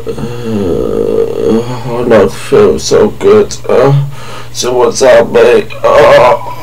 I don't feel so good. So what's up, mate?